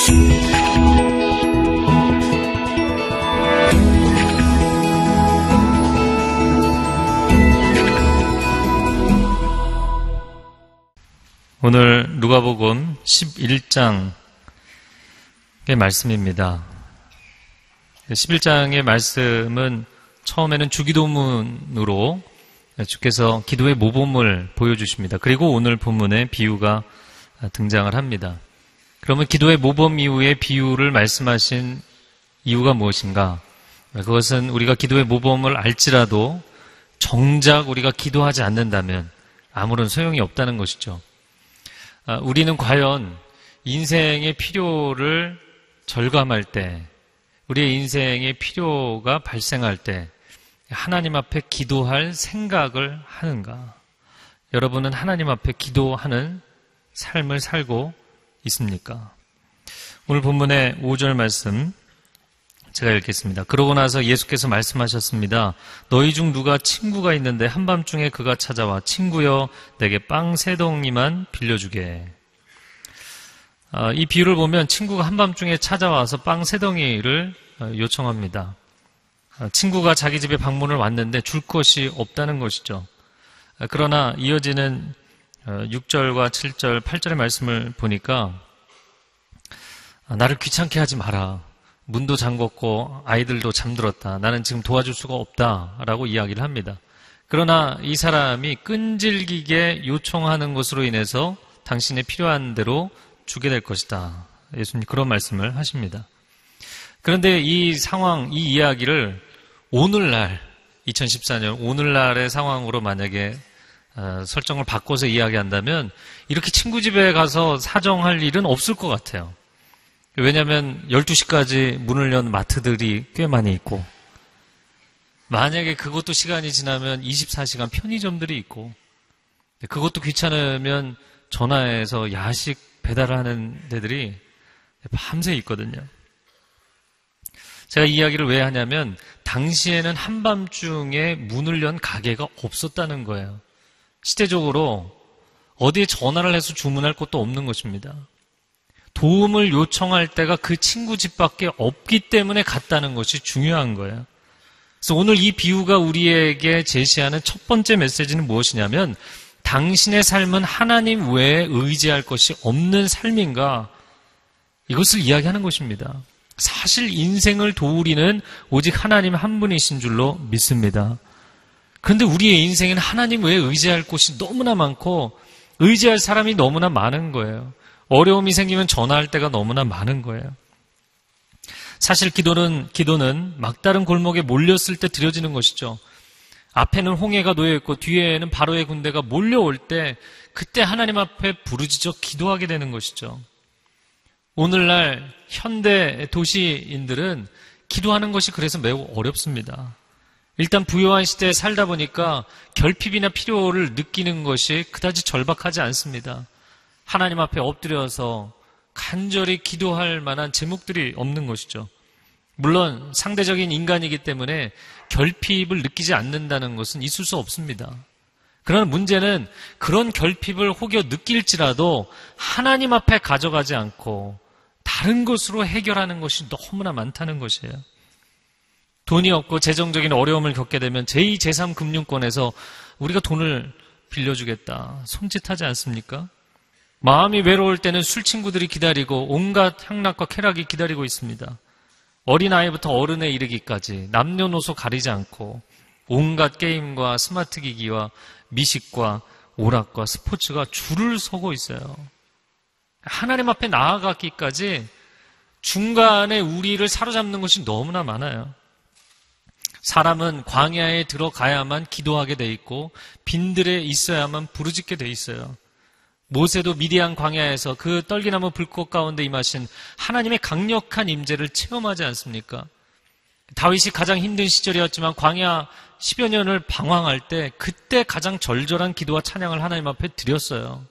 오늘 누가복음 11장의 말씀입니다. 11장의 말씀은 처음에는 주기도문으로 주께서 기도의 모범을 보여주십니다. 그리고 오늘 본문에 비유가 등장을 합니다. 그러면 기도의 모범 이후에 비유를 말씀하신 이유가 무엇인가? 그것은 우리가 기도의 모범을 알지라도 정작 우리가 기도하지 않는다면 아무런 소용이 없다는 것이죠. 우리는 과연 인생의 필요를 절감할 때, 우리의 인생의 필요가 발생할 때 하나님 앞에 기도할 생각을 하는가? 여러분은 하나님 앞에 기도하는 삶을 살고 있습니까? 오늘 본문의 5절 말씀 제가 읽겠습니다. 그러고 나서 예수께서 말씀하셨습니다. 너희 중 누가 친구가 있는데 한밤중에 그가 찾아와 친구여 내게 빵 3덩이만 빌려주게. 이 비유를 보면 친구가 한밤중에 찾아와서 빵 3덩이를 요청합니다. 친구가 자기 집에 방문을 왔는데 줄 것이 없다는 것이죠. 그러나 이어지는 6절과 7절, 8절의 말씀을 보니까 나를 귀찮게 하지 마라. 문도 잠궜고 아이들도 잠들었다. 나는 지금 도와줄 수가 없다라고 이야기를 합니다. 그러나 이 사람이 끈질기게 요청하는 것으로 인해서 당신의 필요한 대로 주게 될 것이다. 예수님 그런 말씀을 하십니다. 그런데 이 상황, 이 이야기를 오늘날 2014년 오늘날의 상황으로 만약에 설정을 바꿔서 이야기한다면 이렇게 친구 집에 가서 사정할 일은 없을 것 같아요. 왜냐하면 12시까지 문을 연 마트들이 꽤 많이 있고 만약에 그것도 시간이 지나면 24시간 편의점들이 있고 그것도 귀찮으면 전화해서 야식 배달하는 데들이 밤새 있거든요. 제가 이 이야기를 왜 하냐면 당시에는 한밤중에 문을 연 가게가 없었다는 거예요. 시대적으로 어디에 전화를 해서 주문할 곳도 없는 것입니다. 도움을 요청할 때가 그 친구 집밖에 없기 때문에 갔다는 것이 중요한 거예요. 그래서 오늘 이 비유가 우리에게 제시하는 첫 번째 메시지는 무엇이냐면 당신의 삶은 하나님 외에 의지할 것이 없는 삶인가? 이것을 이야기하는 것입니다. 사실 인생을 도우리는 오직 하나님 한 분이신 줄로 믿습니다. 그런데 우리의 인생에는 하나님 외에 의지할 곳이 너무나 많고 의지할 사람이 너무나 많은 거예요. 어려움이 생기면 전화할 때가 너무나 많은 거예요. 사실 기도는 막다른 골목에 몰렸을 때 드려지는 것이죠. 앞에는 홍해가 놓여있고 뒤에는 바로의 군대가 몰려올 때 그때 하나님 앞에 부르짖어 기도하게 되는 것이죠. 오늘날 현대 도시인들은 기도하는 것이 그래서 매우 어렵습니다. 일단 부유한 시대에 살다 보니까 결핍이나 필요를 느끼는 것이 그다지 절박하지 않습니다. 하나님 앞에 엎드려서 간절히 기도할 만한 제목들이 없는 것이죠. 물론 상대적인 인간이기 때문에 결핍을 느끼지 않는다는 것은 있을 수 없습니다. 그러나 문제는 그런 결핍을 혹여 느낄지라도 하나님 앞에 가져가지 않고 다른 것으로 해결하는 것이 너무나 많다는 것이에요. 돈이 없고 재정적인 어려움을 겪게 되면 제2, 제3 금융권에서 우리가 돈을 빌려주겠다 손짓하지 않습니까? 마음이 외로울 때는 술 친구들이 기다리고 온갖 향락과 쾌락이 기다리고 있습니다. 어린아이부터 어른에 이르기까지 남녀노소 가리지 않고 온갖 게임과 스마트 기기와 미식과 오락과 스포츠가 줄을 서고 있어요. 하나님 앞에 나아가기까지 중간에 우리를 사로잡는 것이 너무나 많아요. 사람은 광야에 들어가야만 기도하게 돼 있고 빈들에 있어야만 부르짖게 돼 있어요. 모세도 미디안 광야에서 그 떨기나무 불꽃 가운데 임하신 하나님의 강력한 임재를 체험하지 않습니까? 다윗이 가장 힘든 시절이었지만 광야 10여 년을 방황할 때 그때 가장 절절한 기도와 찬양을 하나님 앞에 드렸어요.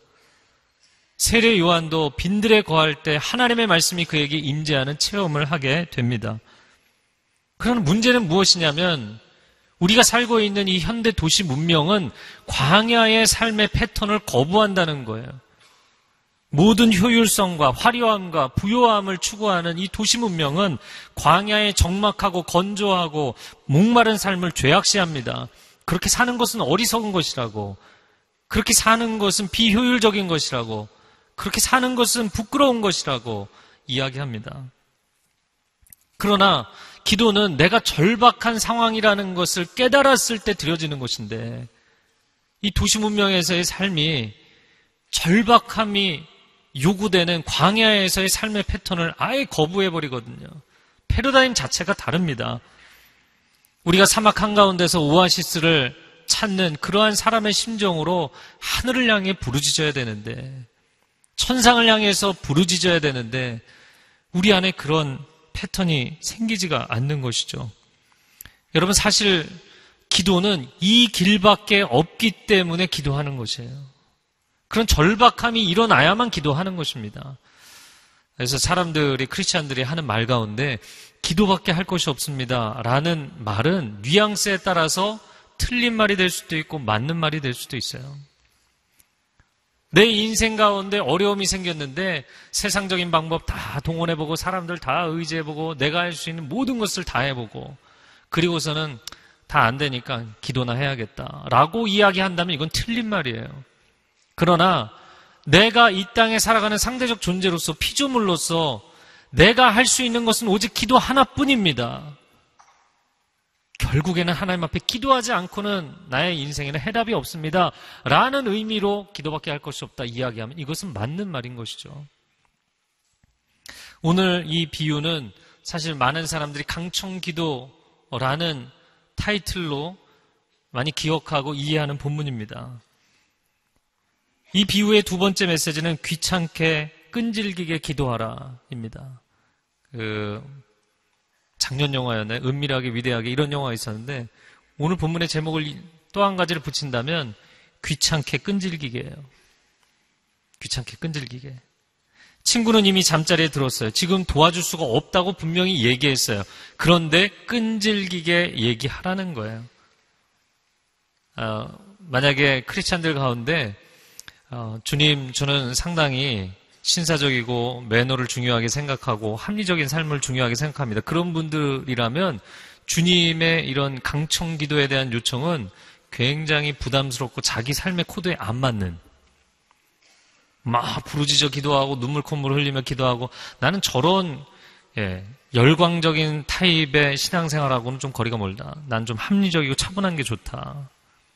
세례 요한도 빈들에 거할 때 하나님의 말씀이 그에게 임재하는 체험을 하게 됩니다. 그러나 문제는 무엇이냐면 우리가 살고 있는 이 현대 도시 문명은 광야의 삶의 패턴을 거부한다는 거예요. 모든 효율성과 화려함과 부요함을 추구하는 이 도시 문명은 광야에 적막하고 건조하고 목마른 삶을 죄악시합니다. 그렇게 사는 것은 어리석은 것이라고, 그렇게 사는 것은 비효율적인 것이라고, 그렇게 사는 것은 부끄러운 것이라고 이야기합니다. 그러나 기도는 내가 절박한 상황이라는 것을 깨달았을 때 드려지는 것인데, 이 도시 문명에서의 삶이 절박함이 요구되는 광야에서의 삶의 패턴을 아예 거부해버리거든요. 패러다임 자체가 다릅니다. 우리가 사막 한가운데서 오아시스를 찾는 그러한 사람의 심정으로 하늘을 향해 부르짖어야 되는데, 천상을 향해서 부르짖어야 되는데, 우리 안에 그런 패턴이 생기지가 않는 것이죠. 여러분, 사실 기도는 이 길밖에 없기 때문에 기도하는 것이에요. 그런 절박함이 일어나야만 기도하는 것입니다. 그래서 사람들이, 크리스찬들이 하는 말 가운데 기도밖에 할 것이 없습니다 라는 말은 뉘앙스에 따라서 틀린 말이 될 수도 있고 맞는 말이 될 수도 있어요. 내 인생 가운데 어려움이 생겼는데 세상적인 방법 다 동원해보고 사람들 다 의지해보고 내가 할 수 있는 모든 것을 다 해보고 그리고서는 다 안 되니까 기도나 해야겠다라고 이야기한다면 이건 틀린 말이에요. 그러나 내가 이 땅에 살아가는 상대적 존재로서, 피조물로서 내가 할 수 있는 것은 오직 기도 하나뿐입니다. 결국에는 하나님 앞에 기도하지 않고는 나의 인생에는 해답이 없습니다 라는 의미로 기도밖에 할 것이 없다 이야기하면 이것은 맞는 말인 것이죠. 오늘 이 비유는 사실 많은 사람들이 강청기도라는 타이틀로 많이 기억하고 이해하는 본문입니다. 이 비유의 두 번째 메시지는 귀찮게 끈질기게 기도하라입니다. 작년 영화였나요? 은밀하게 위대하게 이런 영화가 있었는데 오늘 본문의 제목을 또 한 가지를 붙인다면 귀찮게 끈질기게예요. 귀찮게 끈질기게. 친구는 이미 잠자리에 들었어요. 지금 도와줄 수가 없다고 분명히 얘기했어요. 그런데 끈질기게 얘기하라는 거예요. 만약에 크리스찬들 가운데 주님, 저는 상당히 신사적이고 매너를 중요하게 생각하고 합리적인 삶을 중요하게 생각합니다. 그런 분들이라면 주님의 이런 강청기도에 대한 요청은 굉장히 부담스럽고 자기 삶의 코드에 안 맞는, 막 부르짖어 기도하고 눈물 콧물 흘리며 기도하고 나는 저런 열광적인 타입의 신앙생활하고는 좀 거리가 멀다. 난 좀 합리적이고 차분한 게 좋다.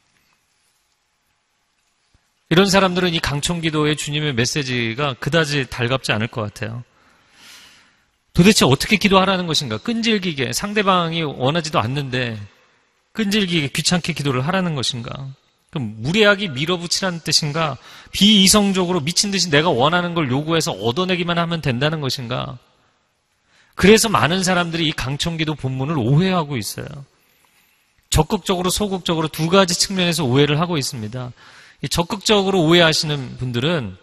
이런 사람들은 이 강청기도의 주님의 메시지가 그다지 달갑지 않을 것 같아요. 도대체 어떻게 기도하라는 것인가? 끈질기게, 상대방이 원하지도 않는데 끈질기게 귀찮게 기도를 하라는 것인가? 그럼 무례하게 밀어붙이라는 뜻인가? 비이성적으로 미친 듯이 내가 원하는 걸 요구해서 얻어내기만 하면 된다는 것인가? 그래서 많은 사람들이 이 강청기도 본문을 오해하고 있어요. 적극적으로 소극적으로 두 가지 측면에서 오해를 하고 있습니다. 적극적으로 오해하시는 분들은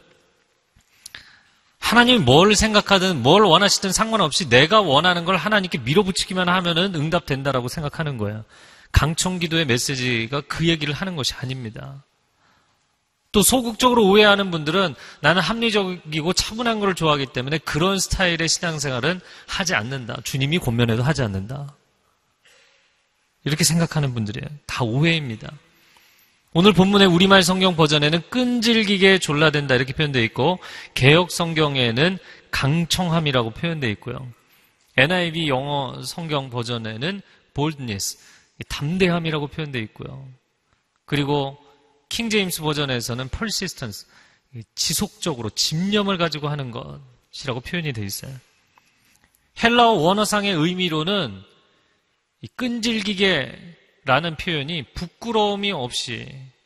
하나님이 뭘 생각하든 뭘 원하시든 상관없이 내가 원하는 걸 하나님께 밀어붙이기만 하면은 응답된다라고 생각하는 거예요. 강청기도의 메시지가 그 얘기를 하는 것이 아닙니다. 또 소극적으로 오해하는 분들은 나는 합리적이고 차분한 걸 좋아하기 때문에 그런 스타일의 신앙생활은 하지 않는다. 주님이 권면해도 하지 않는다. 이렇게 생각하는 분들이에요. 다 오해입니다. 오늘 본문의 우리말 성경 버전에는 끈질기게 졸라댄다 이렇게 표현되어 있고 개역 성경에는 강청함이라고 표현되어 있고요. NIV 영어 성경 버전에는 boldness, 담대함이라고 표현되어 있고요. 그리고 킹 제임스 버전에서는 persistence, 지속적으로 집념을 가지고 하는 것이라고 표현이 되어 있어요. 헬라어 원어상의 의미로는 이 끈질기게라는 표현이 부끄러움이 없이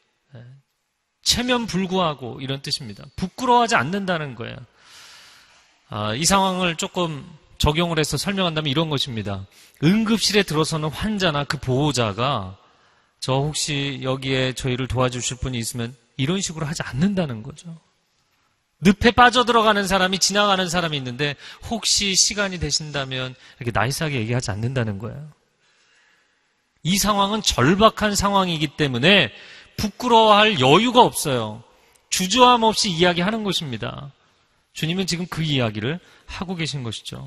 체면불구하고 이런 뜻입니다. 부끄러워하지 않는다는 거예요. 이 상황을 조금 적용을 해서 설명한다면 이런 것입니다. 응급실에 들어서는 환자나 그 보호자가 저 혹시 여기에 저희를 도와주실 분이 있으면 이런 식으로 하지 않는다는 거죠. 늪에 빠져들어가는 사람이 지나가는 사람이 있는데 혹시 시간이 되신다면 이렇게 나이스하게 얘기하지 않는다는 거예요. 이 상황은 절박한 상황이기 때문에 부끄러워할 여유가 없어요. 주저함 없이 이야기하는 것입니다. 주님은 지금 그 이야기를 하고 계신 것이죠.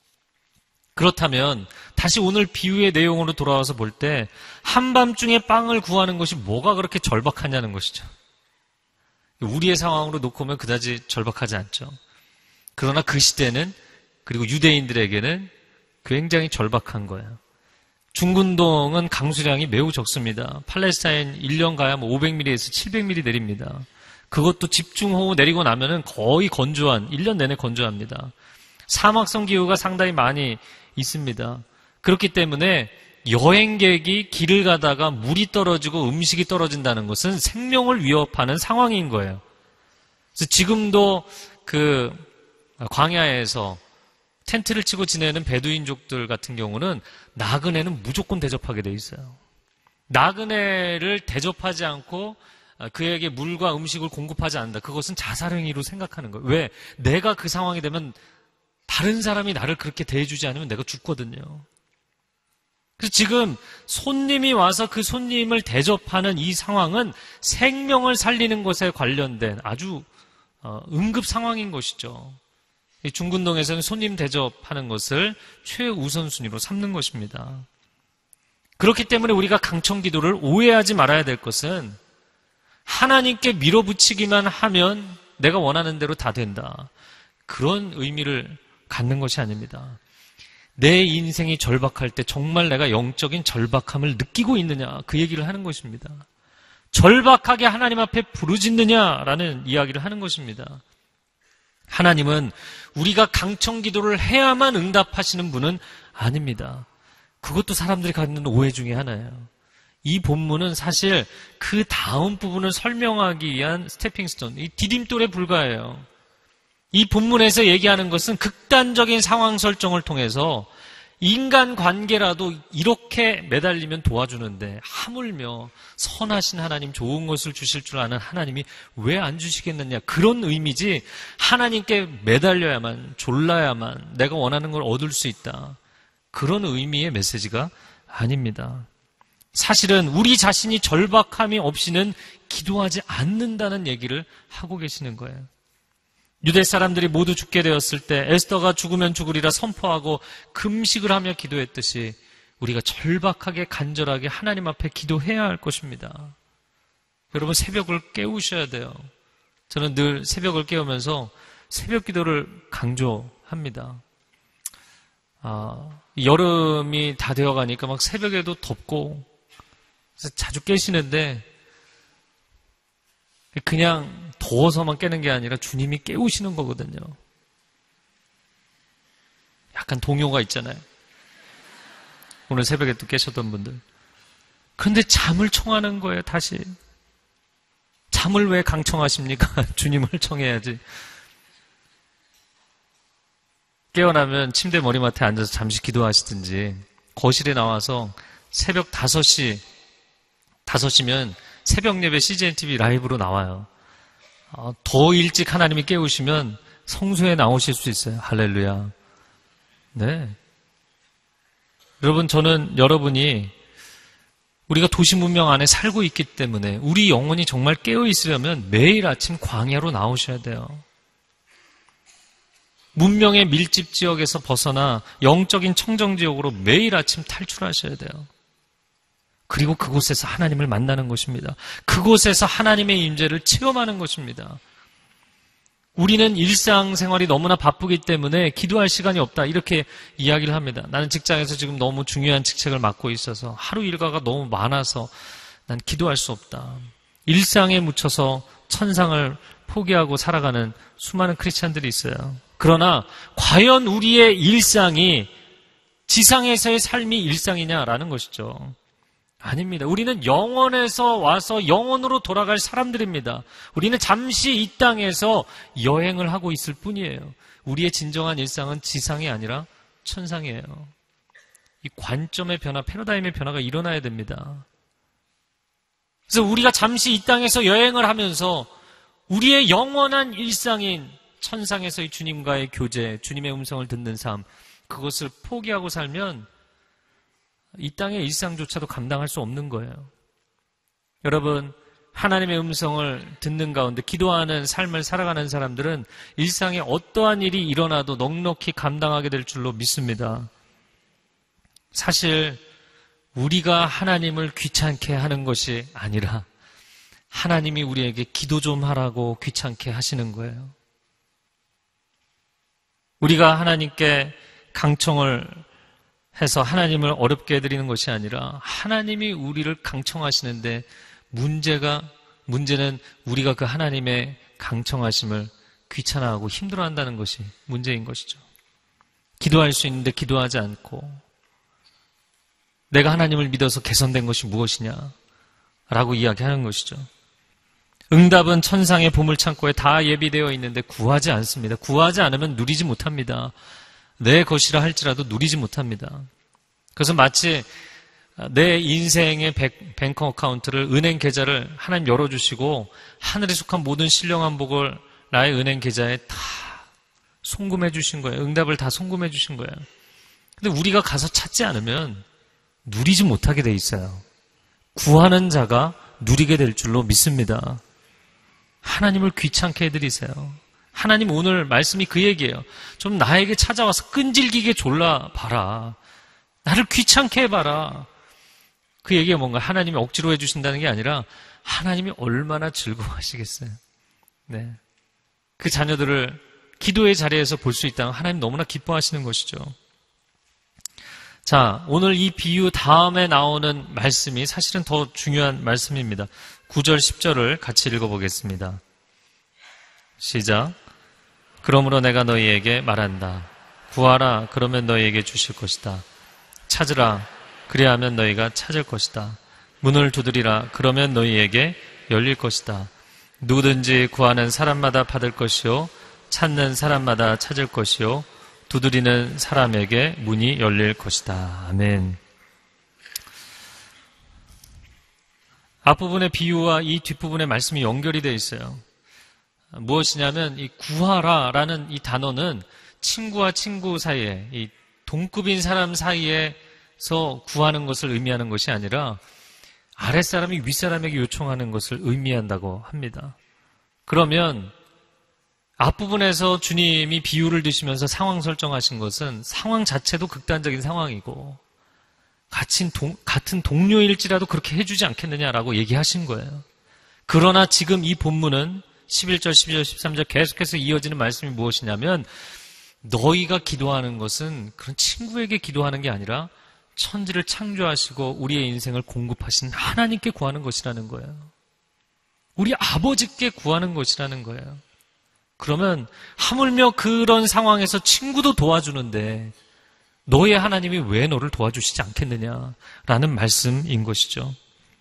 그렇다면 다시 오늘 비유의 내용으로 돌아와서 볼 때 한밤중에 빵을 구하는 것이 뭐가 그렇게 절박하냐는 것이죠. 우리의 상황으로 놓고 보면 그다지 절박하지 않죠. 그러나 그 시대는, 그리고 유대인들에게는 굉장히 절박한 거예요. 중근동은 강수량이 매우 적습니다. 팔레스타인 1년 가야 500mm에서 700mm 내립니다. 그것도 집중호우 내리고 나면은 거의 건조한, 1년 내내 건조합니다. 사막성 기후가 상당히 많이 있습니다. 그렇기 때문에 여행객이 길을 가다가 물이 떨어지고 음식이 떨어진다는 것은 생명을 위협하는 상황인 거예요. 그래서 지금도 그 광야에서 텐트를 치고 지내는 베두인족들 같은 경우는 나그네는 무조건 대접하게 돼 있어요. 나그네를 대접하지 않고 그에게 물과 음식을 공급하지 않는다. 그것은 자살행위로 생각하는 거예요. 왜? 내가 그 상황이 되면 다른 사람이 나를 그렇게 대해주지 않으면 내가 죽거든요. 그래서 지금 손님이 와서 그 손님을 대접하는 이 상황은 생명을 살리는 것에 관련된 아주 응급 상황인 것이죠. 중근동에서는 손님 대접하는 것을 최우선순위로 삼는 것입니다. 그렇기 때문에 우리가 강청기도를 오해하지 말아야 될 것은 하나님께 밀어붙이기만 하면 내가 원하는 대로 다 된다. 그런 의미를 갖는 것이 아닙니다. 내 인생이 절박할 때 정말 내가 영적인 절박함을 느끼고 있느냐, 그 얘기를 하는 것입니다. 절박하게 하나님 앞에 부르짖느냐라는 이야기를 하는 것입니다. 하나님은 우리가 강청기도를 해야만 응답하시는 분은 아닙니다. 그것도 사람들이 갖는 오해 중에 하나예요. 이 본문은 사실 그 다음 부분을 설명하기 위한 스태핑스톤, 이 디딤돌에 불과해요. 이 본문에서 얘기하는 것은 극단적인 상황 설정을 통해서 인간관계라도 이렇게 매달리면 도와주는데 하물며 선하신 하나님, 좋은 것을 주실 줄 아는 하나님이 왜 안 주시겠느냐, 그런 의미지 하나님께 매달려야만, 졸라야만 내가 원하는 걸 얻을 수 있다, 그런 의미의 메시지가 아닙니다. 사실은 우리 자신이 절박함이 없이는 기도하지 않는다는 얘기를 하고 계시는 거예요. 유대 사람들이 모두 죽게 되었을 때 에스더가 죽으면 죽으리라 선포하고 금식을 하며 기도했듯이 우리가 절박하게 간절하게 하나님 앞에 기도해야 할 것입니다. 여러분, 새벽을 깨우셔야 돼요. 저는 늘 새벽을 깨우면서 새벽 기도를 강조합니다. 여름이 다 되어가니까 막 새벽에도 덥고 그래서 자주 깨시는데 그냥 더워서만 깨는 게 아니라 주님이 깨우시는 거거든요. 약간 동요가 있잖아요. 오늘 새벽에 또 깨셨던 분들. 그런데 잠을 청하는 거예요, 다시. 잠을 왜 강청하십니까? 주님을 청해야지. 깨어나면 침대 머리맡에 앉아서 잠시 기도하시든지 거실에 나와서 새벽 5시면 새벽 예배 CGN-TV 라이브로 나와요. 더 일찍 하나님이 깨우시면 성소에 나오실 수 있어요. 할렐루야. 네. 여러분, 저는 여러분이 우리가 도시 문명 안에 살고 있기 때문에 우리 영혼이 정말 깨어 있으려면 매일 아침 광야로 나오셔야 돼요. 문명의 밀집 지역에서 벗어나 영적인 청정 지역으로 매일 아침 탈출하셔야 돼요. 그리고 그곳에서 하나님을 만나는 것입니다. 그곳에서 하나님의 임재를 체험하는 것입니다. 우리는 일상생활이 너무나 바쁘기 때문에 기도할 시간이 없다, 이렇게 이야기를 합니다. 나는 직장에서 지금 너무 중요한 직책을 맡고 있어서 하루 일과가 너무 많아서 난 기도할 수 없다. 일상에 묻혀서 천상을 포기하고 살아가는 수많은 크리스찬들이 있어요. 그러나 과연 우리의 일상이 지상에서의 삶이 일상이냐라는 것이죠. 아닙니다. 우리는 영원에서 와서 영원으로 돌아갈 사람들입니다. 우리는 잠시 이 땅에서 여행을 하고 있을 뿐이에요. 우리의 진정한 일상은 지상이 아니라 천상이에요. 이 관점의 변화, 패러다임의 변화가 일어나야 됩니다. 그래서 우리가 잠시 이 땅에서 여행을 하면서 우리의 영원한 일상인 천상에서의 주님과의 교제, 주님의 음성을 듣는 삶, 그것을 포기하고 살면 이 땅의 일상조차도 감당할 수 없는 거예요. 여러분, 하나님의 음성을 듣는 가운데 기도하는 삶을 살아가는 사람들은 일상에 어떠한 일이 일어나도 넉넉히 감당하게 될 줄로 믿습니다. 사실 우리가 하나님을 귀찮게 하는 것이 아니라 하나님이 우리에게 기도 좀 하라고 귀찮게 하시는 거예요. 우리가 하나님께 강청을 해서 하나님을 어렵게 해드리는 것이 아니라 하나님이 우리를 강청하시는데 문제는 우리가 그 하나님의 강청하심을 귀찮아하고 힘들어한다는 것이 문제인 것이죠. 기도할 수 있는데 기도하지 않고 내가 하나님을 믿어서 개선된 것이 무엇이냐 라고 이야기하는 것이죠. 응답은 천상의 보물창고에 다 예비되어 있는데 구하지 않습니다. 구하지 않으면 누리지 못합니다. 내 것이라 할지라도 누리지 못합니다. 그래서 마치 내 인생의 뱅크 어카운트를, 은행 계좌를 하나님 열어주시고 하늘에 속한 모든 신령한 복을 나의 은행 계좌에 다 송금해 주신 거예요. 응답을 다 송금해 주신 거예요. 근데 우리가 가서 찾지 않으면 누리지 못하게 돼 있어요. 구하는 자가 누리게 될 줄로 믿습니다. 하나님을 귀찮게 해드리세요. 하나님 오늘 말씀이 그 얘기예요. 좀 나에게 찾아와서 끈질기게 졸라봐라. 나를 귀찮게 해봐라. 그 얘기가 뭔가 하나님이 억지로 해주신다는 게 아니라 하나님이 얼마나 즐거워하시겠어요. 네. 그 자녀들을 기도의 자리에서 볼 수 있다면 하나님 너무나 기뻐하시는 것이죠. 자, 오늘 이 비유 다음에 나오는 말씀이 사실은 더 중요한 말씀입니다. 9절, 10절을 같이 읽어보겠습니다. 시작. 그러므로 내가 너희에게 말한다. 구하라, 그러면 너희에게 주실 것이다. 찾으라, 그리하면 너희가 찾을 것이다. 문을 두드리라, 그러면 너희에게 열릴 것이다. 누구든지 구하는 사람마다 받을 것이요, 찾는 사람마다 찾을 것이요, 두드리는 사람에게 문이 열릴 것이다. 아멘. 앞부분의 비유와 이 뒷부분의 말씀이 연결이 되어 있어요. 무엇이냐면 이 구하라라는 이 단어는 친구와 친구 사이에, 이 동급인 사람 사이에서 구하는 것을 의미하는 것이 아니라 아랫사람이 윗사람에게 요청하는 것을 의미한다고 합니다. 그러면 앞부분에서 주님이 비유를 드시면서 상황 설정하신 것은 상황 자체도 극단적인 상황이고 같은 동료일지라도 그렇게 해주지 않겠느냐라고 얘기하신 거예요. 그러나 지금 이 본문은 11절, 12절, 13절 계속해서 이어지는 말씀이 무엇이냐면 너희가 기도하는 것은 그런 친구에게 기도하는 게 아니라 천지를 창조하시고 우리의 인생을 공급하신 하나님께 구하는 것이라는 거예요. 우리 아버지께 구하는 것이라는 거예요. 그러면 하물며 그런 상황에서 친구도 도와주는데 너의 하나님이 왜 너를 도와주시지 않겠느냐라는 말씀인 것이죠.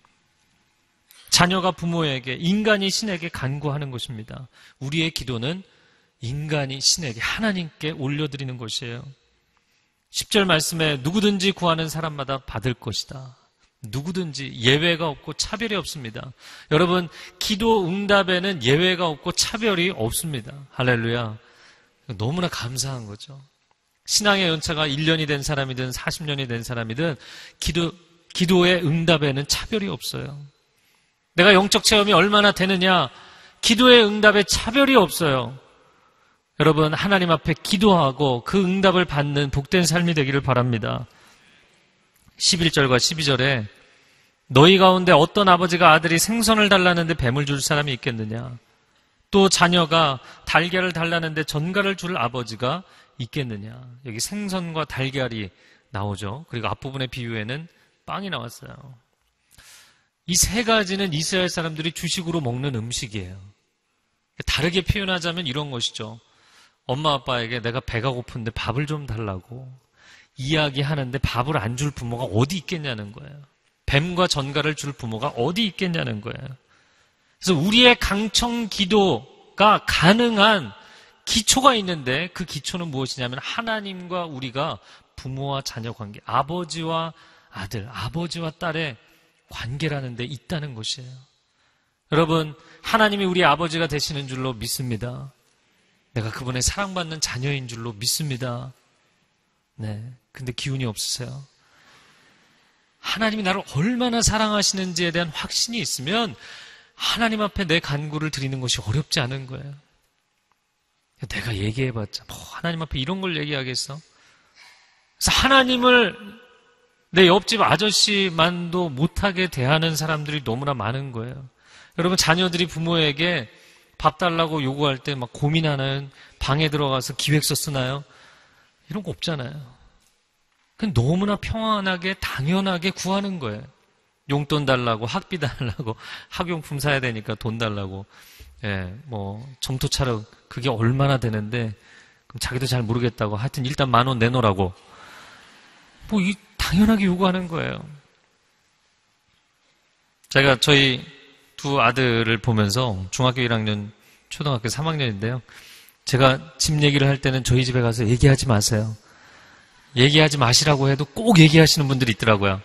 자녀가 부모에게, 인간이 신에게 간구하는 것입니다. 우리의 기도는 인간이 신에게, 하나님께 올려드리는 것이에요. 10절 말씀에 누구든지 구하는 사람마다 받을 것이다. 누구든지 예외가 없고 차별이 없습니다. 여러분, 기도 응답에는 예외가 없고 차별이 없습니다. 할렐루야. 너무나 감사한 거죠. 신앙의 연차가 1년이 된 사람이든 40년이 된 사람이든 기도의 응답에는 차별이 없어요. 내가 영적 체험이 얼마나 되느냐, 기도의 응답에 차별이 없어요. 여러분, 하나님 앞에 기도하고 그 응답을 받는 복된 삶이 되기를 바랍니다. 11절과 12절에 너희 가운데 어떤 아버지가 아들이 생선을 달라는데 뱀을 줄 사람이 있겠느냐? 또 자녀가 달걀을 달라는데 전갈을 줄 아버지가 있겠느냐? 여기 생선과 달걀이 나오죠. 그리고 앞부분의 비유에는 빵이 나왔어요. 이 세 가지는 이스라엘 사람들이 주식으로 먹는 음식이에요. 다르게 표현하자면 이런 것이죠. 엄마 아빠에게 내가 배가 고픈데 밥을 좀 달라고 이야기하는데 밥을 안 줄 부모가 어디 있겠냐는 거예요. 뱀과 전갈을 줄 부모가 어디 있겠냐는 거예요. 그래서 우리의 강청 기도가 가능한 기초가 있는데 그 기초는 무엇이냐면 하나님과 우리가 부모와 자녀 관계, 아버지와 아들, 아버지와 딸의 관계라는 데 있다는 것이에요. 여러분, 하나님이 우리 아버지가 되시는 줄로 믿습니다. 내가 그분의 사랑받는 자녀인 줄로 믿습니다. 네. 근데 기운이 없으세요. 하나님이 나를 얼마나 사랑하시는지에 대한 확신이 있으면 하나님 앞에 내 간구를 드리는 것이 어렵지 않은 거예요. 내가 얘기해봤자 뭐 하나님 앞에 이런 걸 얘기하겠어? 그래서 하나님을 내 옆집 아저씨만도 못하게 대하는 사람들이 너무나 많은 거예요. 여러분, 자녀들이 부모에게 밥 달라고 요구할 때 막 고민하는, 방에 들어가서 기획서 쓰나요? 이런 거 없잖아요. 그냥 너무나 평안하게 당연하게 구하는 거예요. 용돈 달라고, 학비 달라고, 학용품 사야 되니까 돈 달라고, 뭐 점토차로 그게 얼마나 되는데, 그럼 자기도 잘 모르겠다고, 하여튼 일단 10,000원 내놓으라고, 뭐 당연하게 요구하는 거예요. 제가 저희 두 아들을 보면서 중학교 1학년, 초등학교 3학년인데요. 제가 집 얘기를 할 때는 저희 집에 가서 얘기하지 마세요. 얘기하지 마시라고 해도 꼭 얘기하시는 분들이 있더라고요.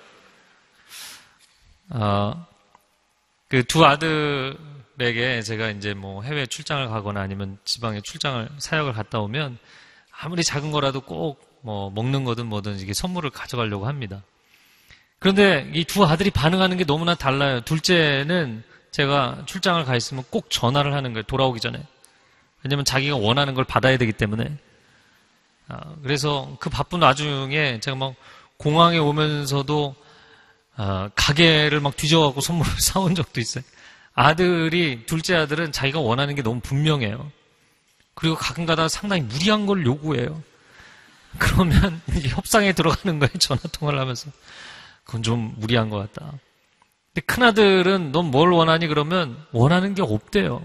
그 두 아들에게 제가 이제 뭐 해외 출장을 가거나 아니면 지방에 사역을 갔다 오면 아무리 작은 거라도 꼭 뭐 먹는 거든 뭐든 이게 선물을 가져가려고 합니다. 그런데 이 두 아들이 반응하는 게 너무나 달라요. 둘째는 제가 출장을 가 있으면 꼭 전화를 하는 거예요. 돌아오기 전에. 왜냐면 자기가 원하는 걸 받아야 되기 때문에. 그래서 그 바쁜 와중에 제가 막 공항에 오면서도 가게를 막 뒤져갖고 선물을 사온 적도 있어요. 둘째 아들은 자기가 원하는 게 너무 분명해요. 그리고 가끔가다 상당히 무리한 걸 요구해요. 그러면 이제 협상에 들어가는 거예요. 전화통화를 하면서. 그건 좀 무리한 것 같다. 근데 큰아들은 넌 뭘 원하니? 그러면 원하는 게 없대요.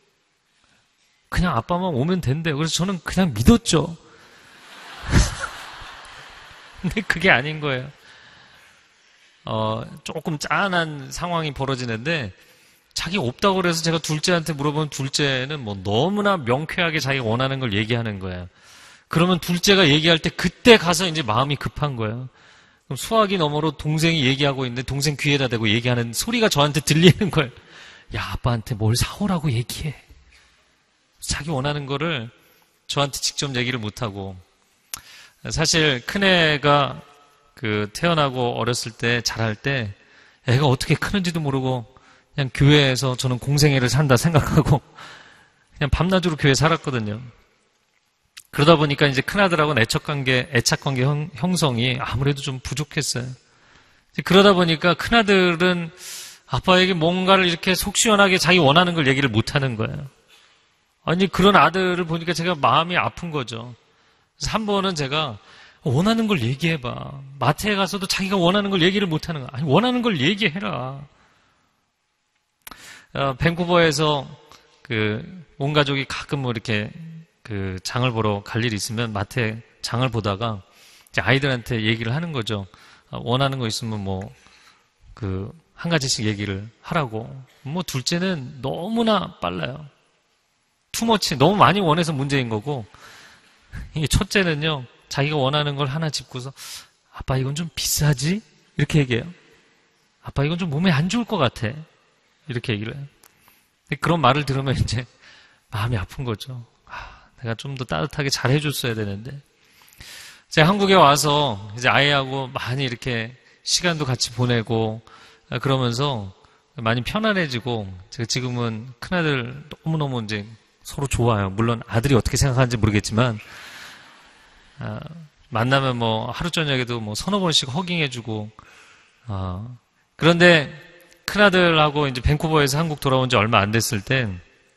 그냥 아빠만 오면 된대요. 그래서 저는 그냥 믿었죠. 근데 그게 아닌 거예요. 조금 짠한 상황이 벌어지는데 자기가 없다고 그래서 제가 둘째한테 물어보면 둘째는 뭐 너무나 명쾌하게 자기가 원하는 걸 얘기하는 거예요. 그러면 둘째가 얘기할 때 그때 가서 이제 마음이 급한 거예요. 그럼 수화기 너머로 동생이 얘기하고 있는데 동생 귀에다 대고 얘기하는 소리가 저한테 들리는 거예요. 야, 아빠한테 뭘 사오라고 얘기해. 자기 원하는 거를 저한테 직접 얘기를 못하고. 사실 큰애가 태어나고 어렸을 때 자랄 때 애가 어떻게 크는지도 모르고 그냥 교회에서 저는 공생애를 산다 생각하고 그냥 밤낮으로 교회에 살았거든요. 그러다 보니까 이제 큰아들하고는 애착관계 형성이 아무래도 좀 부족했어요. 그러다 보니까 큰아들은 아빠에게 뭔가를 이렇게 속 시원하게 자기 원하는 걸 얘기를 못 하는 거예요. 아니, 그런 아들을 보니까 제가 마음이 아픈 거죠. 그래서 한 번은 제가 원하는 걸 얘기해봐. 마트에 가서도 자기가 원하는 걸 얘기를 못 하는 거야. 아니, 원하는 걸 얘기해라. 밴쿠버에서 온 가족이 가끔 뭐 이렇게 장을 보러 갈 일이 있으면 마트에 장을 보다가 이제 아이들한테 얘기를 하는 거죠. 원하는 거 있으면 뭐 한 가지씩 얘기를 하라고. 뭐 둘째는 너무나 빨라요. 투머치, 너무 많이 원해서 문제인 거고, 이게 첫째는요, 자기가 원하는 걸 하나 짚고서 아빠 이건 좀 비싸지? 이렇게 얘기해요. 아빠 이건 좀 몸에 안 좋을 것 같아. 이렇게 얘기를 해요. 그런 말을 들으면 이제 마음이 아픈 거죠. 내가 좀 더 따뜻하게 잘 해줬어야 되는데. 제가 한국에 와서 이제 아이하고 많이 이렇게 시간도 같이 보내고 그러면서 많이 편안해지고, 제가 지금은 큰아들 너무너무 이제 서로 좋아요. 물론 아들이 어떻게 생각하는지 모르겠지만, 만나면 뭐 하루 저녁에도 뭐 서너 번씩 허깅해주고, 그런데 큰아들하고 이제 밴쿠버에서 한국 돌아온 지 얼마 안 됐을 때,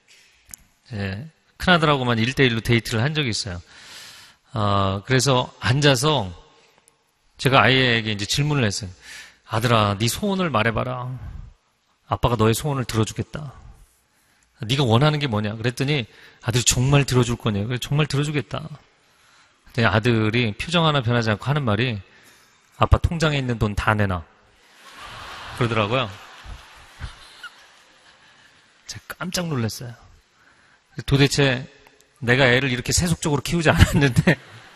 큰아들하고만 1대1로 데이트를 한 적이 있어요. 그래서 앉아서 제가 아이에게 이제 질문을 했어요. 아들아, 네 소원을 말해봐라. 아빠가 너의 소원을 들어주겠다. 네가 원하는 게 뭐냐? 그랬더니 아들이 정말 들어줄 거냐? 그래, 정말 들어주겠다. 근데 아들이 표정 하나 변하지 않고 하는 말이 아빠 통장에 있는 돈 다 내놔. 그러더라고요. 제가 깜짝 놀랐어요. 도대체 내가 애를 이렇게 세속적으로 키우지 않았는데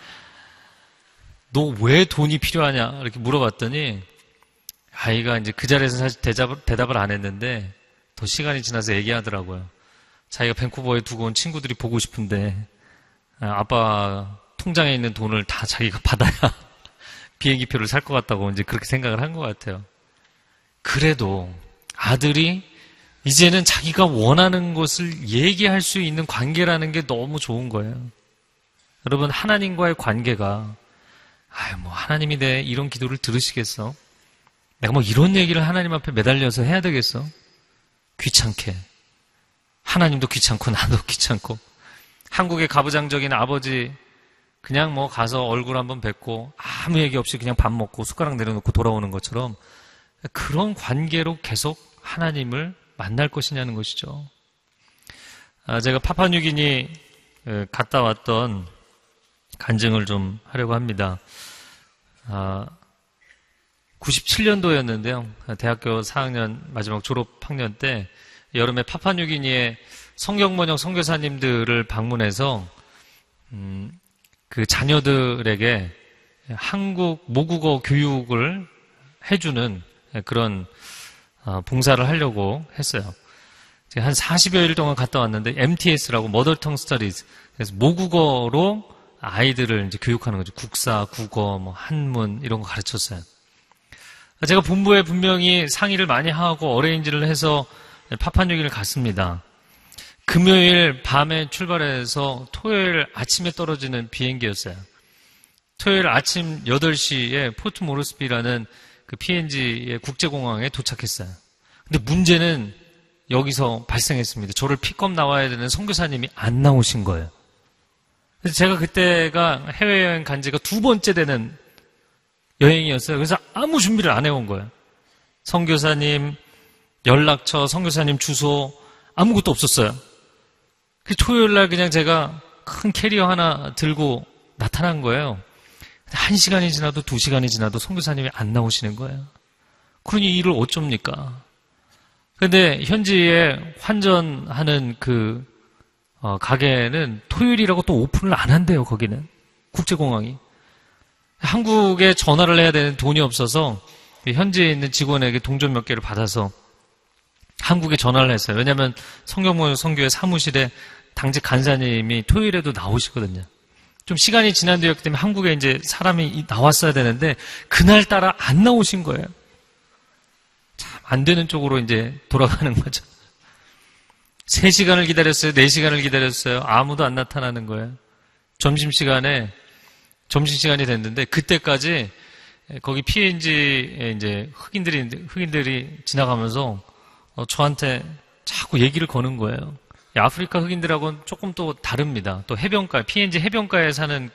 너 왜 돈이 필요하냐? 이렇게 물어봤더니 아이가 이제 그 자리에서 사실 대답을 안 했는데 더 시간이 지나서 얘기하더라고요. 자기가 밴쿠버에 두고 온 친구들이 보고 싶은데 아빠 통장에 있는 돈을 다 자기가 받아야 비행기표를 살 것 같다고 이제 그렇게 생각을 한 것 같아요. 그래도 아들이 이제는 자기가 원하는 것을 얘기할 수 있는 관계라는 게 너무 좋은 거예요. 여러분, 하나님과의 관계가 하나님이 내 이런 기도를 들으시겠어? 내가 이런 얘기를 하나님 앞에 매달려서 해야 되겠어? 귀찮게. 하나님도 귀찮고 나도 귀찮고. 한국의 가부장적인 아버지 그냥 가서 얼굴 한번 뵙고 아무 얘기 없이 그냥 밥 먹고 숟가락 내려놓고 돌아오는 것처럼 그런 관계로 계속 하나님을 만날 것이냐는 것이죠. 제가 파푸아뉴기니 갔다 왔던 간증을 좀 하려고 합니다. 97년도였는데요. 대학교 4학년 마지막 졸업학년 때 여름에 파푸아뉴기니의 성경번역 선교사님들을 방문해서 그 자녀들에게 한국 모국어 교육을 해주는 그런 봉사를 하려고 했어요. 제가 한 40여일 동안 갔다 왔는데 MTS라고 머더텅 스터디즈, 그래서 모국어로 아이들을 이제 교육하는 거죠. 국사, 국어, 한문 이런 거 가르쳤어요. 제가 본부에 분명히 상의를 많이 하고 어레인지를 해서 파푸아뉴기니를 갔습니다. 금요일 밤에 출발해서 토요일 아침에 떨어지는 비행기였어요. 토요일 아침 8시에 포트 모르스비라는 그 PNG의 국제공항에 도착했어요. 근데 문제는 여기서 발생했습니다. 저를 픽업 나와야 되는 선교사님이 안 나오신 거예요. 그래서 제가 그때가 해외여행 간 지가 2번째 되는 여행이었어요. 그래서 아무 준비를 안 해온 거예요. 선교사님 연락처, 선교사님 주소 아무것도 없었어요. 그 토요일날 그냥 제가 큰 캐리어 하나 들고 나타난 거예요. 1시간이 지나도 2시간이 지나도 선교사님이 안 나오시는 거예요. 그러니 이 일을 어쩝니까? 근데 현지에 환전하는 그 가게는 토요일이라고 또 오픈을 안 한대요. 거기는 국제공항이. 한국에 전화를 해야 되는 돈이 없어서 현지에 있는 직원에게 동전 몇 개를 받아서 한국에 전화를 했어요. 왜냐하면 성경번역 선교회 사무실에 당직 간사님이 토요일에도 나오시거든요. 좀 시간이 지난 뒤였기 때문에 한국에 이제 사람이 나왔어야 되는데 그날따라 안 나오신 거예요. 참 안 되는 쪽으로 이제 돌아가는 거죠. 3시간을 기다렸어요. 4시간을 기다렸어요. 아무도 안 나타나는 거예요. 점심시간이 됐는데 그때까지 거기 PNG에 이제 흑인들이 지나가면서 저한테 자꾸 얘기를 거는 거예요. 아프리카 흑인들하고는 조금 또 다릅니다. 또 PNG 해변가에 사는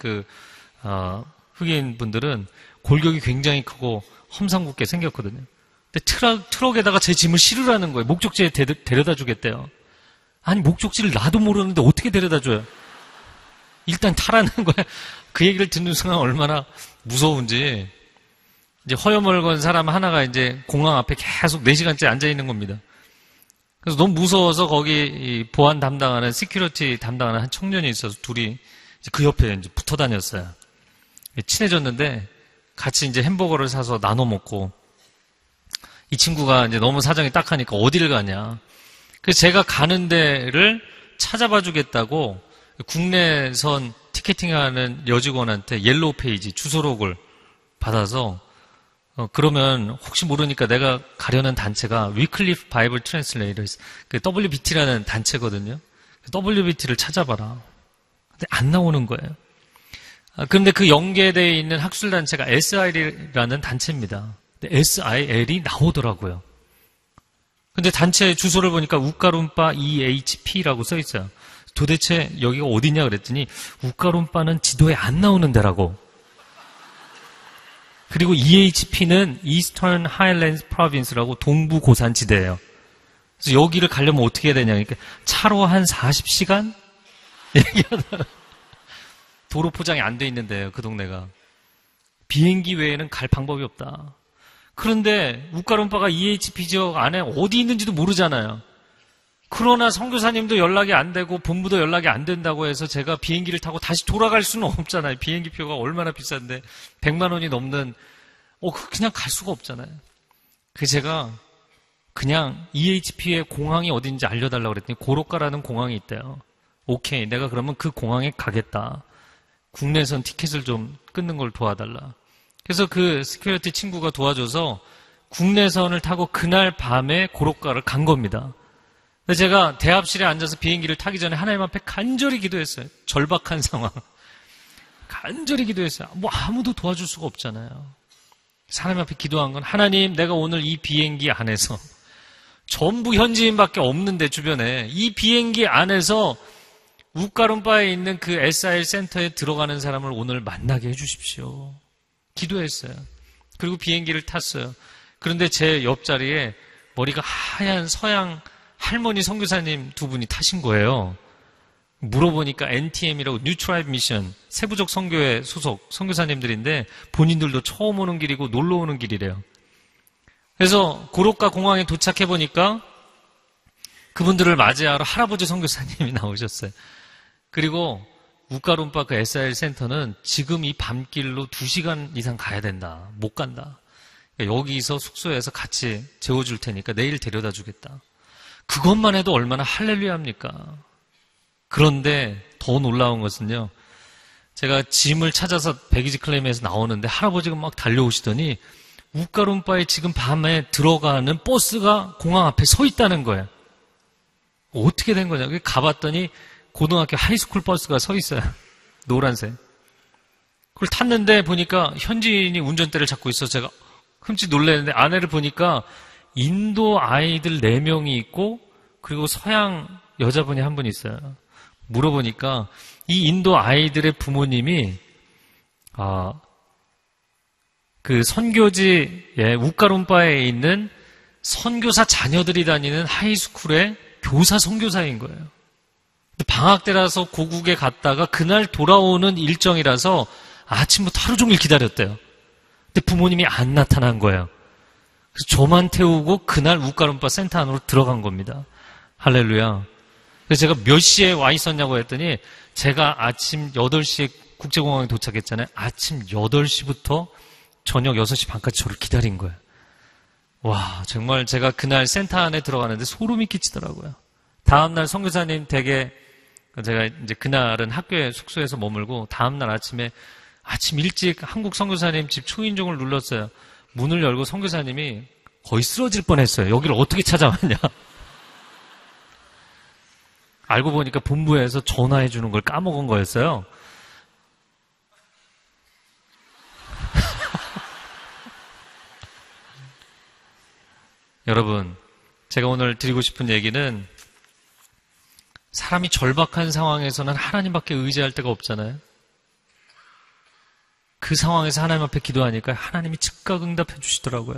흑인분들은 골격이 굉장히 크고 험상궂게 생겼거든요. 근데 트럭에다가 제 짐을 실으라는 거예요. 목적지에 데려다 주겠대요. 아니, 목적지를 나도 모르는데 어떻게 데려다 줘요? 일단 타라는 거예요. 그 얘기를 듣는 순간 얼마나 무서운지. 이제 허여멀건 사람 하나가 이제 공항 앞에 계속 4시간째 앉아있는 겁니다. 그래서 너무 무서워서 거기 보안 담당하는, 시큐리티 담당하는 한 청년이 있어서 둘이 그 옆에 이제 붙어 다녔어요. 친해졌는데 같이 이제 햄버거를 사서 나눠 먹고 이 친구가 이제 너무 사정이 딱하니까 어디를 가냐. 그래서 제가 가는 데를 찾아봐 주겠다고 국내선 티켓팅하는 여직원한테 옐로우 페이지 주소록을 받아서 그러면 혹시 모르니까 내가 가려는 단체가 위클리프 바이블 트랜슬레이터스, 그 WBT라는 단체거든요. WBT를 찾아봐라. 근데 안 나오는 거예요. 그런데 그 연계되어 있는 학술단체가 SIL이라는 단체입니다. 근데 SIL이 나오더라고요. 근데 단체 주소를 보니까 우까룸바 EHP라고 써 있어요. 도대체 여기가 어디냐 그랬더니 우까룸바는 지도에 안 나오는 데라고. 그리고 EHP는 Eastern Highlands Province라고 동부 고산지대예요. 그래서 여기를 가려면 어떻게 해야 되냐. 그러니까 차로 한 40시간? 얘기하다가 도로 포장이 안 돼 있는데요, 그 동네가. 비행기 외에는 갈 방법이 없다. 그런데 우까룸바가 EHP 지역 안에 어디 있는지도 모르잖아요. 그러나 선교사님도 연락이 안 되고 본부도 연락이 안 된다고 해서 제가 비행기를 타고 다시 돌아갈 수는 없잖아요. 비행기표가 얼마나 비싼데 100만 원이 넘는 그냥 갈 수가 없잖아요. 그래서 제가 그냥 EHP의 공항이 어딘지 알려달라고 그랬더니 고로카라는 공항이 있대요. 오케이, 내가 그러면 그 공항에 가겠다. 국내선 티켓을 좀 끊는 걸 도와달라. 그래서 그 시큐리티 친구가 도와줘서 국내선을 타고 그날 밤에 고로카를 간 겁니다. 근데 제가 대합실에 앉아서 비행기를 타기 전에 하나님 앞에 간절히 기도했어요. 절박한 상황. 간절히 기도했어요. 뭐 아무도 도와줄 수가 없잖아요. 하나님 앞에 기도한 건 하나님, 내가 오늘 이 비행기 안에서 전부 현지인밖에 없는데 주변에 이 비행기 안에서 우까룸바에 있는 그 SIL 센터에 들어가는 사람을 오늘 만나게 해주십시오. 기도했어요. 그리고 비행기를 탔어요. 그런데 제 옆자리에 머리가 하얀 서양 할머니 선교사님 두 분이 타신 거예요. 물어보니까 NTM이라고 뉴 트라이브 미션 세부적 선교회 소속 선교사님들인데 본인들도 처음 오는 길이고 놀러 오는 길이래요. 그래서 고로카 공항에 도착해 보니까 그분들을 맞이하러 할아버지 선교사님이 나오셨어요. 그리고 우까룸바 그 SIL 센터는 지금 이 밤길로 2시간 이상 가야 된다. 못 간다. 여기서 숙소에서 같이 재워줄 테니까 내일 데려다 주겠다. 그것만 해도 얼마나 할렐루야입니까? 그런데 더 놀라운 것은요. 제가 짐을 찾아서 배기지 클레임에서 나오는데 할아버지가 막 달려오시더니 우까룸바에 지금 밤에 들어가는 버스가 공항 앞에 서 있다는 거예요. 어떻게 된 거냐? 가봤더니 고등학교 하이스쿨 버스가 서 있어요. 노란색. 그걸 탔는데 보니까 현지인이 운전대를 잡고 있어서 제가 흠칫 놀랐는데 아내를 보니까 인도 아이들 4명이 있고 그리고 서양 여자분이 한 분 있어요. 물어보니까 이 인도 아이들의 부모님이 그 선교지 우까룸바에 있는 선교사 자녀들이 다니는 하이스쿨의 교사 선교사인 거예요. 방학 때라서 고국에 갔다가 그날 돌아오는 일정이라서 아침부터 하루 종일 기다렸대요. 근데 부모님이 안 나타난 거예요. 그래서 저만 태우고 그날 우까룸바 센터 안으로 들어간 겁니다. 할렐루야. 그래서 제가 몇 시에 와 있었냐고 했더니 제가 아침 8시에 국제공항에 도착했잖아요. 아침 8시부터 저녁 6시 반까지 저를 기다린 거예요. 와, 정말 제가 그날 센터 안에 들어가는데 소름이 끼치더라고요. 다음날 선교사님 댁에 제가 이제 그날은 학교에 숙소에서 머물고 다음날 아침 일찍 한국 선교사님 집 초인종을 눌렀어요. 문을 열고 선교사님이 거의 쓰러질 뻔했어요. 여기를 어떻게 찾아왔냐. 알고 보니까 본부에서 전화해 주는 걸 까먹은 거였어요. 여러분, 제가 오늘 드리고 싶은 얘기는 사람이 절박한 상황에서는 하나님밖에 의지할 데가 없잖아요. 그 상황에서 하나님 앞에 기도하니까 하나님이 즉각 응답해 주시더라고요.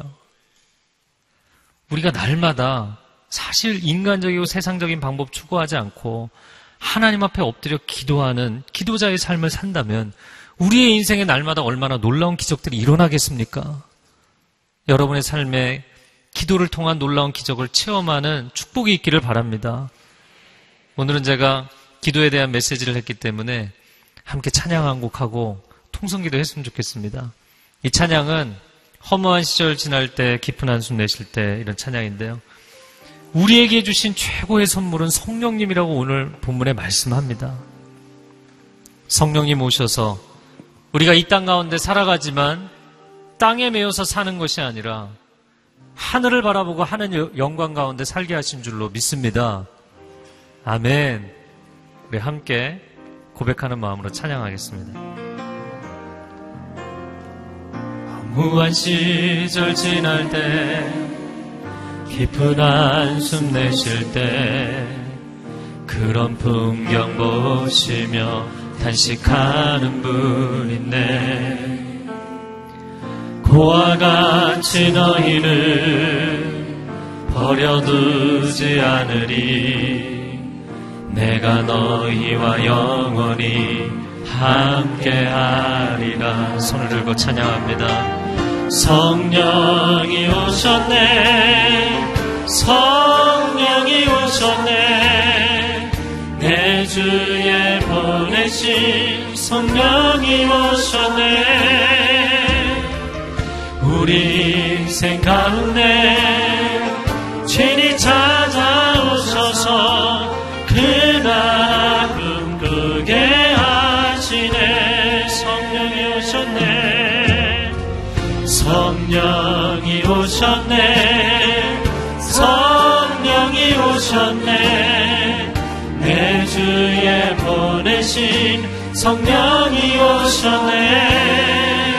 우리가 날마다 사실 인간적이고 세상적인 방법 추구하지 않고 하나님 앞에 엎드려 기도하는 기도자의 삶을 산다면 우리의 인생에 날마다 얼마나 놀라운 기적들이 일어나겠습니까? 여러분의 삶에 기도를 통한 놀라운 기적을 체험하는 축복이 있기를 바랍니다. 오늘은 제가 기도에 대한 메시지를 했기 때문에 함께 찬양 한 곡하고 통성기도 했으면 좋겠습니다. 이 찬양은 허무한 시절 지날 때 깊은 한숨 내쉴 때 이런 찬양인데요. 우리에게 주신 최고의 선물은 성령님이라고 오늘 본문에 말씀합니다. 성령님 오셔서 우리가 이 땅 가운데 살아가지만 땅에 매여서 사는 것이 아니라 하늘을 바라보고 하는 영광 가운데 살게 하신 줄로 믿습니다. 아멘. 우리 함께 고백하는 마음으로 찬양하겠습니다. 허무한 시절 지날 때 깊은 한숨 내쉴 때 그런 풍경 보시며 단식하는 분 있네. 고와 같이 너희를 버려두지 않으리. 내가 너희와 영원히 함께하리라. 손을 들고 찬양합니다. 성령이 오셨네. 성령이 오셨네. 내 주에 보내신 성령이 오셨네. 우리 인생 가운데 친히 찾아오셔서 그 나라 꿈꾸게 하시네. 성령이 오셨네. 성령이 오셨네. 성령이 오셨네. 오셨네. 내 주에 보내신 성령이 오셨네.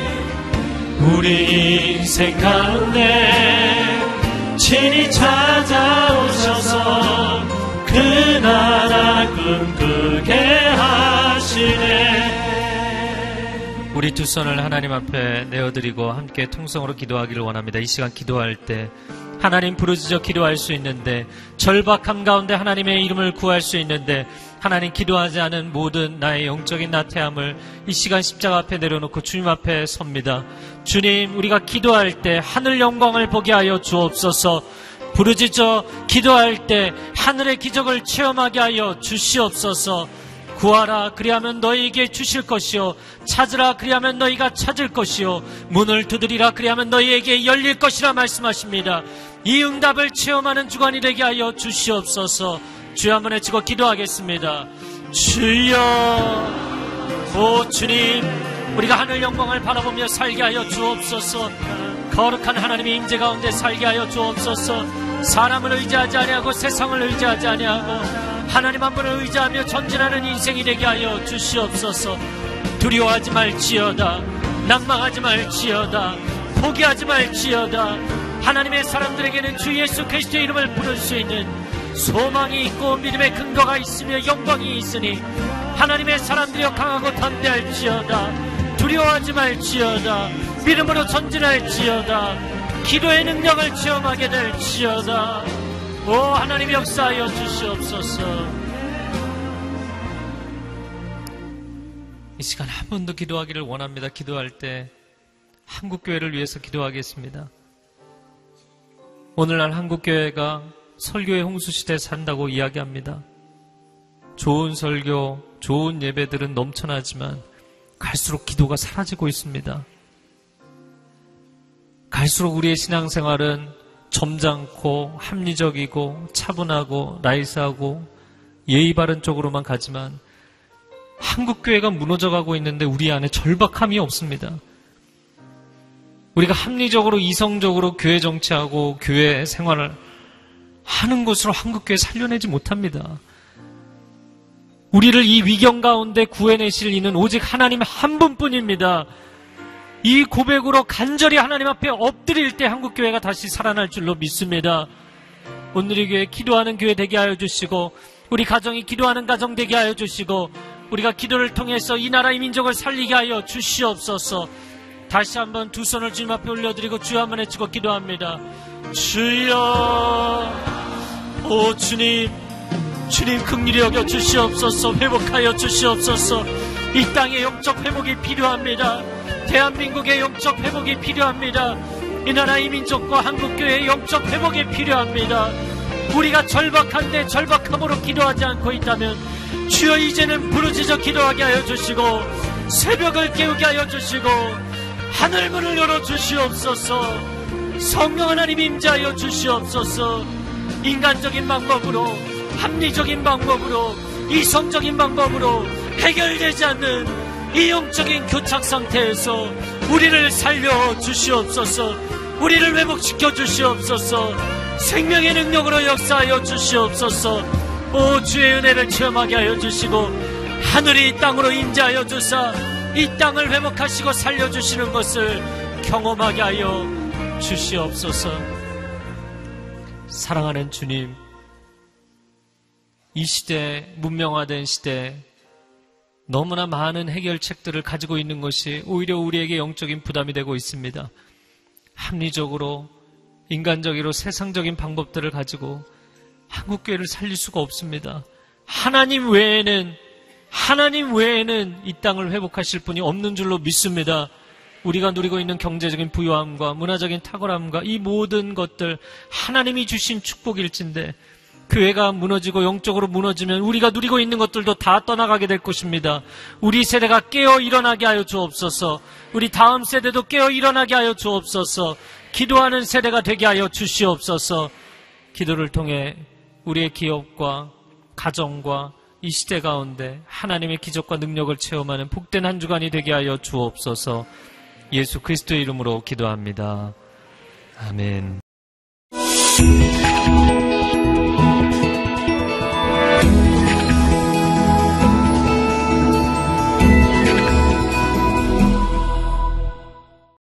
우리 인생 가운데 친히 찾아오셔서 그 나라 꿈꾸게 하시네. 우리 두 손을 하나님 앞에 내어드리고 함께 통성으로 기도하기를 원합니다. 이 시간 기도할 때 하나님 부르짖어 기도할 수 있는데, 절박함 가운데 하나님의 이름을 구할 수 있는데, 하나님 기도하지 않은 모든 나의 영적인 나태함을 이 시간 십자가 앞에 내려놓고 주님 앞에 섭니다. 주님, 우리가 기도할 때 하늘 영광을 보게 하여 주옵소서. 부르짖어 기도할 때 하늘의 기적을 체험하게 하여 주시옵소서. 구하라 그리하면 너희에게 주실 것이요, 찾으라 그리하면 너희가 찾을 것이요, 문을 두드리라 그리하면 너희에게 열릴 것이라 말씀하십니다. 이 응답을 체험하는 주간이 되게 하여 주시옵소서. 주여 한번 외치고 기도하겠습니다. 주여, 오 주님, 우리가 하늘 영광을 바라보며 살게 하여 주옵소서. 거룩한 하나님의 임재 가운데 살게 하여 주옵소서. 사람을 의지하지 아니하고 세상을 의지하지 아니하고 하나님 한 분을 의지하며 전진하는 인생이 되게 하여 주시옵소서. 두려워하지 말지어다, 낭망하지 말지어다, 포기하지 말지어다. 하나님의 사람들에게는 주 예수 그리스도의 이름을 부를 수 있는 소망이 있고 믿음의 근거가 있으며 영광이 있으니 하나님의 사람들이여 강하고 담대할지어다. 두려워하지 말지어다. 믿음으로 전진할지어다. 기도의 능력을 체험하게 될지어다. 오 하나님 역사하여 주시옵소서. 이 시간 한 번 더 기도하기를 원합니다. 기도할 때 한국교회를 위해서 기도하겠습니다. 오늘날 한국교회가 설교의 홍수시대에 산다고 이야기합니다. 좋은 설교, 좋은 예배들은 넘쳐나지만 갈수록 기도가 사라지고 있습니다. 갈수록 우리의 신앙생활은 점잖고 합리적이고 차분하고 나이스하고 예의 바른 쪽으로만 가지만 한국교회가 무너져가고 있는데 우리 안에 절박함이 없습니다. 우리가 합리적으로 이성적으로 교회 정치하고 교회 생활을 하는 것으로 한국교회 살려내지 못합니다. 우리를 이 위경 가운데 구해내실 이는 오직 하나님 한 분뿐입니다. 이 고백으로 간절히 하나님 앞에 엎드릴 때 한국교회가 다시 살아날 줄로 믿습니다. 오늘 이 교회 기도하는 교회 되게 하여 주시고, 우리 가정이 기도하는 가정 되게 하여 주시고, 우리가 기도를 통해서 이 나라의 민족을 살리게 하여 주시옵소서. 다시 한번 두 손을 주님 앞에 올려드리고 주여 한번 외치고 기도합니다. 주여, 오 주님, 주님 긍휼히 여겨 주시옵소서. 회복하여 주시옵소서. 이 땅의 영적 회복이 필요합니다. 대한민국의 영적 회복이 필요합니다. 이 나라의 민족과 한국교회의 영적 회복이 필요합니다. 우리가 절박한데 절박함으로 기도하지 않고 있다면 주여 이제는 부르짖어 기도하게 하여 주시고, 새벽을 깨우게 하여 주시고, 하늘문을 열어주시옵소서. 성령 하나님 임재하여 주시옵소서. 인간적인 방법으로, 합리적인 방법으로, 이성적인 방법으로 해결되지 않는 이 영적인 교착 상태에서 우리를 살려 주시옵소서. 우리를 회복시켜 주시옵소서. 생명의 능력으로 역사하여 주시옵소서. 오 주의 은혜를 체험하게 하여 주시고, 하늘이 이 땅으로 임재하여 주사 이 땅을 회복하시고 살려주시는 것을 경험하게 하여 주시옵소서. 사랑하는 주님, 이 시대, 문명화된 시대, 너무나 많은 해결책들을 가지고 있는 것이 오히려 우리에게 영적인 부담이 되고 있습니다. 합리적으로, 인간적으로 세상적인 방법들을 가지고 한국교회를 살릴 수가 없습니다. 하나님 외에는 이 땅을 회복하실 분이 없는 줄로 믿습니다. 우리가 누리고 있는 경제적인 부유함과 문화적인 탁월함과 이 모든 것들 하나님이 주신 축복일진데, 교회가 무너지고 영적으로 무너지면 우리가 누리고 있는 것들도 다 떠나가게 될 것입니다. 우리 세대가 깨어 일어나게 하여 주옵소서. 우리 다음 세대도 깨어 일어나게 하여 주옵소서. 기도하는 세대가 되게 하여 주시옵소서. 기도를 통해 우리의 기업과 가정과 이 시대 가운데 하나님의 기적과 능력을 체험하는 복된 한 주간이 되게 하여 주옵소서. 예수 그리스도의 이름으로 기도합니다. 아멘.